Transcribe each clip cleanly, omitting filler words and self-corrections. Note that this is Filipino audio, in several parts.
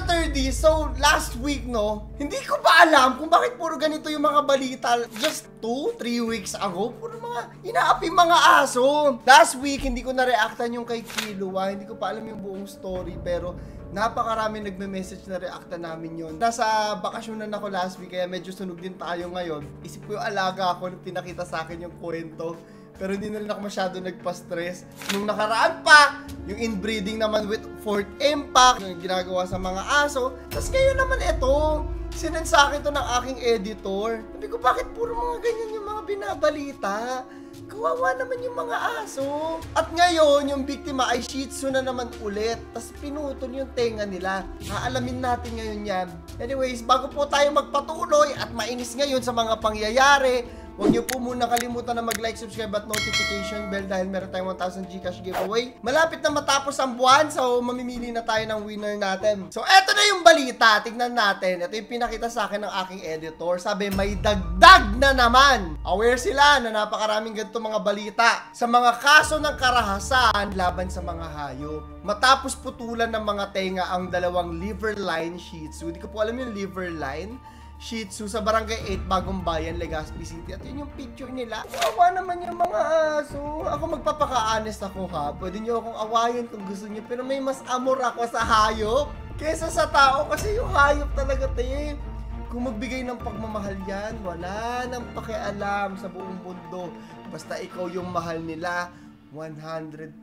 ka-30, so last week, no, hindi ko pa alam kung bakit puro ganito yung mga balita. Just 2-3 weeks ago, puro mga inaapi mga aso. Last week, hindi ko na-reactan yung kay Killua. Hindi ko pa alam yung buong story, pero napakarami nagme-message na reactan namin yon. Nasa bakasyonan ako last week, kaya medyo sunog din tayo ngayon. Isip ko yung alaga ako nung pinakita sa akin yung kwento. Pero hindi na rin ako masyado nagpa-stress. Nung nakaraan pa, yung inbreeding naman with Fourth Impact, yung ginagawa sa mga aso. Tapos ngayon naman ito, sinend sa akin to ng aking editor. Sabi ko, bakit puro mga ganyan yung mga binabalita? Kawawa naman yung mga aso. At ngayon, yung biktima ay Shih Tzu na naman ulit. Tapos pinutol yung tenga nila. Haalamin natin ngayon yan. Anyways, bago po tayo magpatuloy at mainis ngayon sa mga pangyayari, huwag niyo po muna kalimutan na mag-like, subscribe at notification bell dahil meron tayong 1,000 Gcash giveaway. Malapit na matapos ang buwan, so mamimili na tayo ng winner natin. So eto na yung balita, tignan natin. Ito yung pinakita sa akin ng aking editor. Sabi, may dagdag na naman. Aware sila na napakaraming ganito mga balita sa mga kaso ng karahasan laban sa mga hayop. Matapos putulan ng mga tenga ang dalawang liver line Shih Tzu. Hindi ko po alam yung liver line Shih Tzu sa Barangay 8, Bagong Bayan, Legazpi City. At yun yung picture nila. Awa naman yung mga aso. Ako magpapaka-honest ako ha. Pwede nyo akong awayin kung gusto nyo. Pero may mas amor ako sa hayop kesa sa tao. Kasi yung hayop talaga, te. Kung magbigay ng pagmamahal yan, wala nang pakialam sa buong mundo. Basta ikaw yung mahal nila, 100%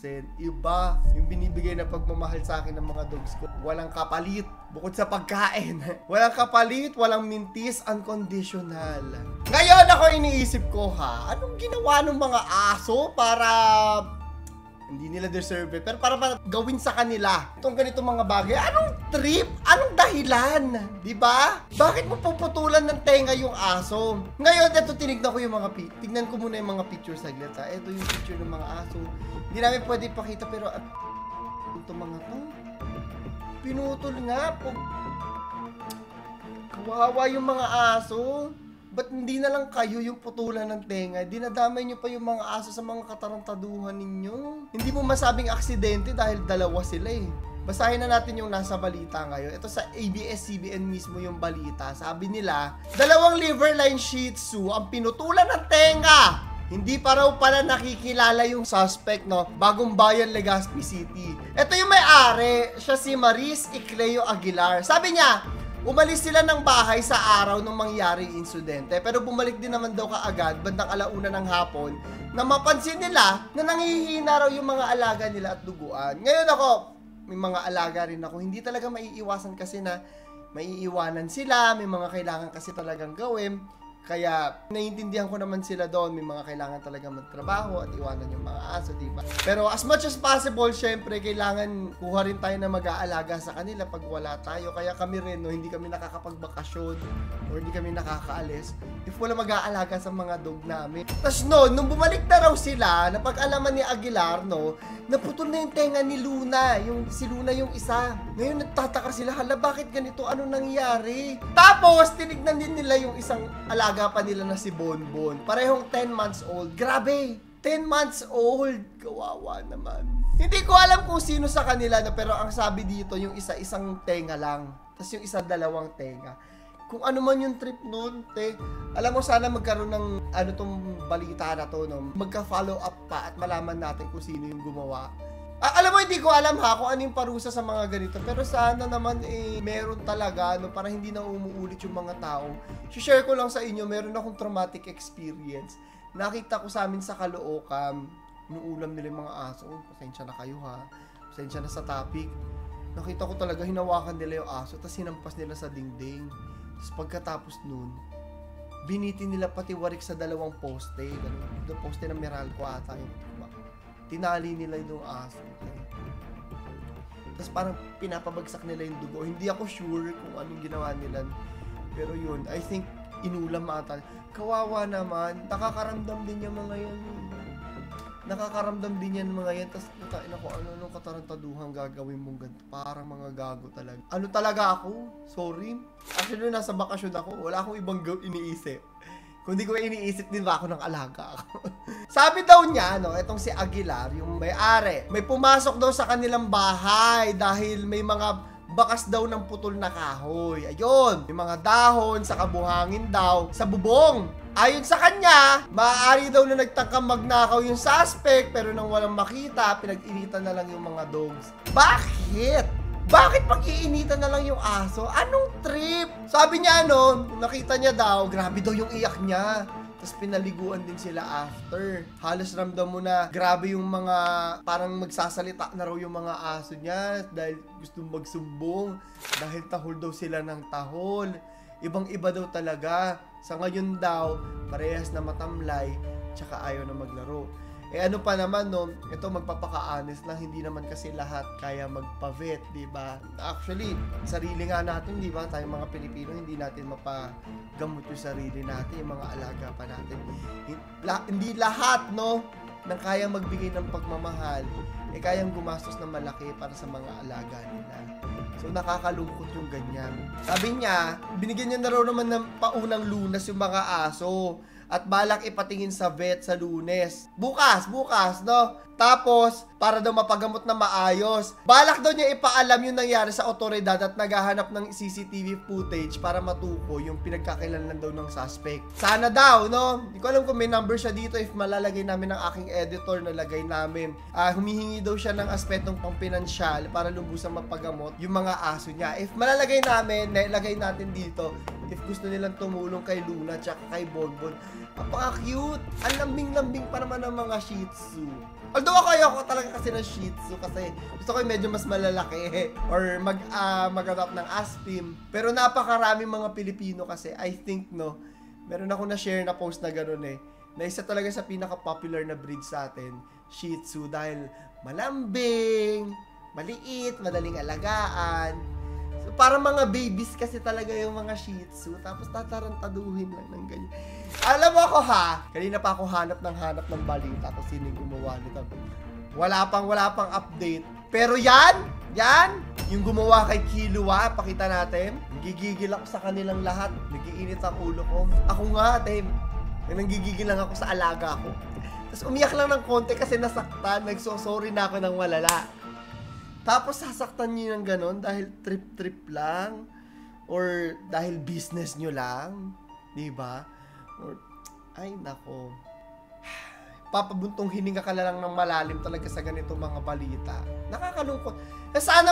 iba yung binibigay na pagmamahal sa akin ng mga dogs ko. Walang kapalit bukod sa pagkain. Walang kapalit, walang mintis, unconditional. Ngayon ako iniisip ko ha, anong ginawa ng mga aso para hindi nila deserve pero para gawin sa kanila itong ganitong mga bagay? Anong trip? Anong dahilan? Diba? Bakit mo puputulan ng tenga yung aso? Ngayon, ito tinignan ko yung mga tignan ko muna yung mga pictures saglit ha. Ito yung picture ng mga aso. Hindi namin pwede ipakita pero itong mga to pinutol nga po. Kawawa yung mga aso. Ba't hindi na lang kayo yung putulan ng tenga? Dinadamay nyo pa yung mga aso sa mga katarantaduhan ninyo. Hindi mo masabing aksidente dahil dalawa sila eh. Basahin na natin yung nasa balita ngayon. Ito sa ABS-CBN mismo yung balita. Sabi nila, dalawang liver line Shih Tzu ang pinutulan ng tenga. Hindi pa raw pala nakikilala yung suspect, no? Bagong Bayan, Legazpi City. Ito yung may-ari. Siya si Maris Icleo Aguilar. Sabi niya, umalis sila ng bahay sa araw nung mangyaring insidente, pero bumalik din naman daw kaagad bandang 1:00 ng hapon na mapansin nila na nanghihina raw yung mga alaga nila at duguan. Ngayon ako, may mga alaga rin ako. Hindi talaga maiiwasan kasi na maiiwanan sila, may mga kailangan kasi talagang gawin. Kaya naiintindihan ko naman sila doon, may mga kailangan talaga magtrabaho at iwanan yung mga aso, diba? Pero as much as possible, syempre, kailangan kuha rin tayo na mag-aalaga sa kanila pag wala tayo. Kaya kami rin, no, hindi kami nakakapagbakasyon or hindi kami nakakaalis if wala mag-aalaga sa mga dog namin. Tapos no, nung bumalik na raw sila, napag-alaman ni Aguilar, no, naputol na yung tenga ni Luna, si Luna yung isa. Ngayon nagtataka sila, hala, bakit ganito? Ano nangyari? Tapos, tinignan din nila yung isang alaga pa nila na si Bonbon. Parehong 10 months old. Grabe! 10 months old! Kawawa naman. Hindi ko alam kung sino sa kanila, no, pero ang sabi dito, yung isa isang tenga lang. Tapos yung isa dalawang tenga. Kung ano man yung trip nun, te, alam mo, sana magkaroon ng tong balita na to, no? Magka-follow up pa at malaman natin kung sino yung gumawa. Alam mo, hindi ko alam ha kung ano yung parusa sa mga ganito. Pero sana naman meron talaga, no, para hindi na umuulit yung mga tao. Share ko lang sa inyo, meron akong traumatic experience. Nakita ko sa amin sa Caloocan, inuulam nila yung mga aso. Pasensya na kayo ha. Pasensya na sa topic. Nakita ko talaga hinawakan nila yung aso, tapos hinampas nila sa dingding. Tapos pagkatapos nun, binitin nila pati warik sa dalawang poste. Yung poste ng Meralco ata yung tinali nila yung aso. Okay? Tapos parang pinapabagsak nila yung dugo. Hindi ako sure kung anong ginawa nila. Pero yun, I think inulam ata. Kawawa naman. Nakakaramdam din yung mga yan. Nakakaramdam din yan mga yan. Tapos putain ako, ano katarantaduhang gagawin mong ganito. Parang mga gago talaga. Ano talaga ako? Sorry. Actually, nasa bakasyon ako. Wala akong ibang iniisip. Kung di ko iniisip din ba ako ng alaga ako. Sabi daw niya, no, itong si Aguilar, yung may-ari, may pumasok daw sa kanilang bahay dahil may mga bakas daw ng putol na kahoy. Ayun, yung mga dahon sa kabuhangin daw, sa bubong. Ayon sa kanya, maaari daw na nagtangkang magnakaw yung suspect, pero nang walang makita, pinag-initan na lang yung mga dogs. Bakit? Bakit pag-iinitan na lang yung aso? Anong trip? Sabi niya nakita niya daw, grabe daw yung iyak niya. Tapos pinaliguan din sila after. Halos ramdam mo na grabe yung mga parang magsasalita na raw yung mga aso niya dahil gusto magsumbong. Dahil tahol daw sila ng tahol. Ibang-iba daw talaga. Sa ngayon daw, parehas na matamlay tsaka ayaw na maglaro. Ano pa naman ito magpapaka-honest lang, hindi naman kasi lahat kaya magpa-vet, di ba? Actually, sarili nga natin, di ba? Tayong mga Pilipino, hindi natin mapagamot yung sarili natin, yung mga alaga pa natin. Hindi lahat, nang kaya magbigay ng pagmamahal, kayang gumastos ng malaki para sa mga alaga nila. So, nakakalungkot yung ganyan. Sabi niya, binigyan niya na raw naman ng paunang lunas yung mga aso. At balak ipatingin sa vet sa Lunes. Bukas, Tapos, para daw mapagamot na maayos. Balak daw niya ipaalam yung nangyari sa otoridad at naghahanap ng CCTV footage para matuko yung pinagkakilanlan daw ng suspect. Sana daw, Hindi ko alam kung may number siya dito. If malalagay namin ng aking editor, nalagay namin. Humihingi daw siya ng aspetong pang-pinansyal para lubusang mapagamot yung mga aso niya. If malalagay namin, nilagay natin dito. If gusto nilang tumulong kay Luna tsaka kay Bonbon. Napaka-cute. Ang lambing-lambing pa naman ng mga Shih Tzu. Although ako talaga kasi ng Shih Tzu kasi gusto ko yung medyo mas malalaki or mag-adopt ng Aspin. Pero napakaraming mga Pilipino kasi, I think, meron ako na-share na post na gano'n na isa talaga sa pinaka-popular na breed sa atin, Shih Tzu, dahil malambing, maliit, madaling alagaan. So, parang mga babies kasi talaga yung mga Shih Tzu, tapos tatarantaduhin lang ng ganyan. Alam mo ako kanina pa ako hanap ng balita kung sino yung gumawa nito. Wala pang update. Pero yan, yung gumawa kay Killua, pakita natin. Gigigil ako sa kanilang lahat. Nagiinit ang ulo ko. Ako nga, nanggigigil lang ako sa alaga ko. Tapos umiyak lang ng konti kasi nasaktan. Nagsosorry na ako ng malala. Tapos sasaktan nyo ng ganon dahil trip-trip lang. Or dahil business nyo lang. Diba? Or, ay nako, papabuntong hininga ka lang ng malalim talaga sa ganitong mga balita. Nakakalungkot. Sana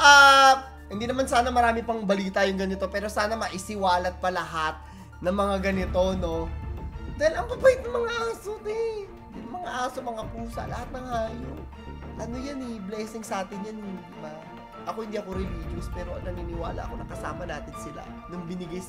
hindi naman sana marami pang balita yung ganito, pero sana maisiwalat pa lahat ng mga ganito, Dahil ang babait ng mga aso, mga aso, mga pusa, lahat ng hayop. Ano yan blessing sa atin yan, di ba? Ako hindi ako religious, pero naniniwala ako na kasama natin sila nung binigay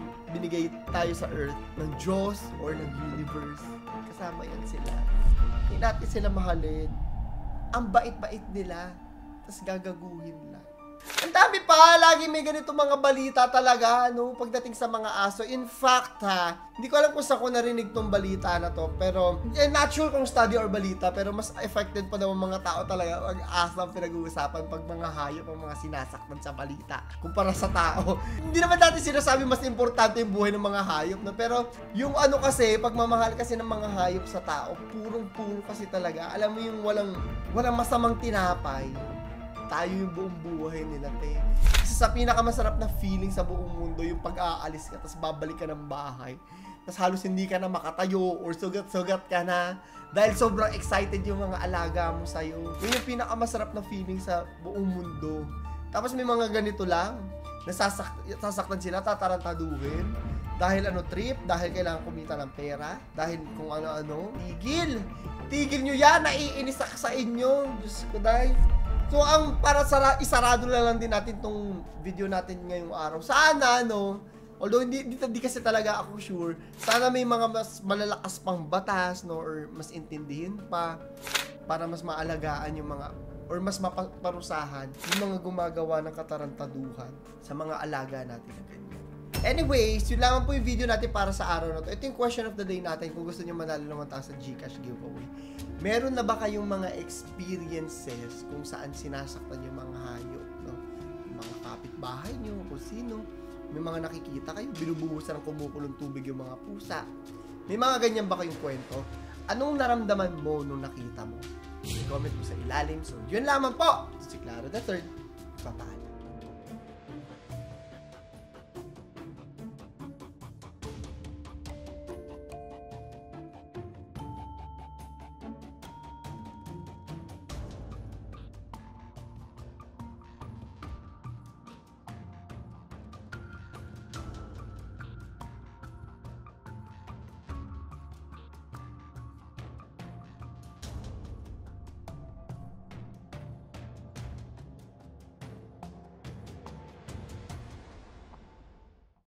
tayo sa earth ng Diyos or ng universe. Kasama yan sila. Hindi natin sila mahalin. Ang bait-bait nila. Tapos gagaguhin lang. Ang dami pa, lagi may ganito mga balita talaga, pagdating sa mga aso. In fact, hindi ko alam kung saan ko narinig tong balita na to, pero, not sure kung study or balita, pero mas affected pa daw ang mga tao talaga pag aso ang pinag-uusapan pag mga hayop ang mga sinasaktan sa balita, kumpara sa tao. Hindi naman dati sinasabi mas importante yung buhay ng mga hayop, pero yung kasi, pagmamahal kasi ng mga hayop sa tao, purong-puro kasi talaga. Alam mo yung walang masamang tinapay. Tayo yung buong buhay nila, Kasi sa pinakamasarap na feeling sa buong mundo, yung pag-aalis ka, tapos babalik ka ng bahay, tapos halos hindi ka na makatayo, or sugat-sugat ka na, dahil sobrang excited yung mga alaga mo sa'yo. Yun yung pinakamasarap na feeling sa buong mundo. Tapos may mga ganito lang, nasasaktan sila, tatarantaduhin, dahil trip, dahil kailangan kumita ng pera, dahil kung ano-ano. Tigil nyo yan, naiinis ako sa inyo. Diyos ko, dahil. So, para isarado na lang din natin tong video natin ngayong araw. Sana, although hindi kasi talaga ako sure, sana may mga mas malalakas pang batas, or mas intindihin pa, para mas maalagaan yung mga, or mas maparusahan yung mga gumagawa ng katarantaduhan sa mga alaga natin na ganyan. Anyways, yun lang po yung video natin para sa araw na to. Ito yung question of the day natin kung gusto nyo manalo naman tayo sa GCash giveaway. Meron na ba kayong mga experiences kung saan sinasaktan yung mga hayop, Yung mga kapitbahay nyo, kung sino. May mga nakikita kayo, binubuhusan ng kumukulong tubig yung mga pusa. May mga ganyan ba kayong kwento? Anong naramdaman mo nung nakita mo? I-comment mo sa ilalim. So, yun lamang po. Si Claro the Third. Bye-bye.